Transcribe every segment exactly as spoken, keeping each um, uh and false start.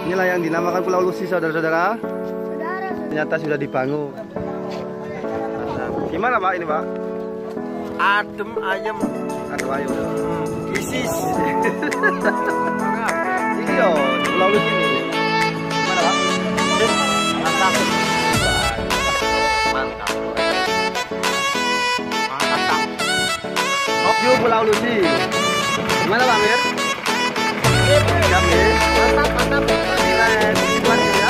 Inilah yang dinamakan Pulau Lusi, saudara-saudara. Saudara, Ternyata sudah dibangun. Gimana Pak ini Pak? Adem ayem. Aduh ayo. Isis. Iya, di Pulau Lusi ini. Gimana Pak? Mantap. Mantap. Mantap. Yo Pulau Lusi. Gimana Pak Mir? Siap Mir. Mantap, mantap. Nilai gimana ya?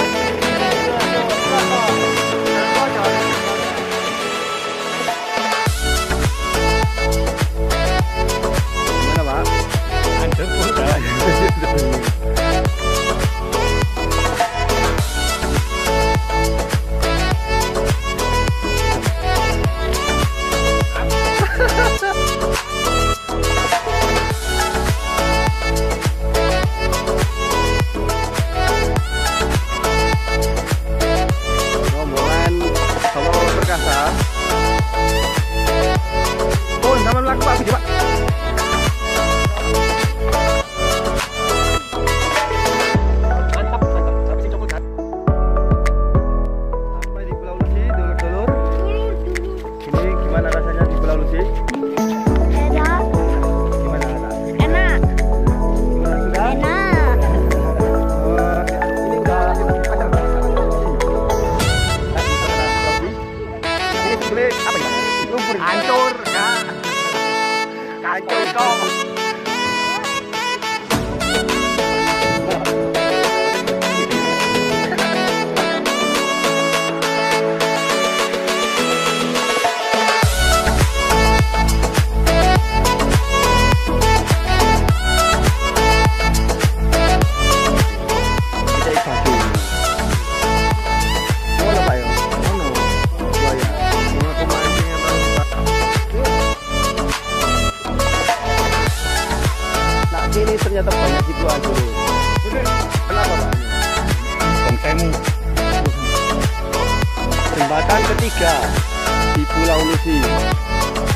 Gimana Pak? Adem udah. Rombongan Solo Perkasa. Oh, sama laku Pak, Pak. Mantap, mantap. Tapi sih coklat. Sampai di Pulau Lusi, dulur-dulur. Ini gimana rasanya di Pulau Lusi? enak, Gimana rasanya? enak, Gimana sudah? enak. Oh, ini udah pacar Pak. Ini sebenarnya apa ya? Lumpur. Hancur, ya. Hancur kok. Kita batu. Mana Pak ya? Mana? Buaya. Mau aku mancing apa? Nah, ini ternyata banyak ibu aduh. Kenapa Pak? Bangsaimu. Jembatan ketiga di Pulau Lusi.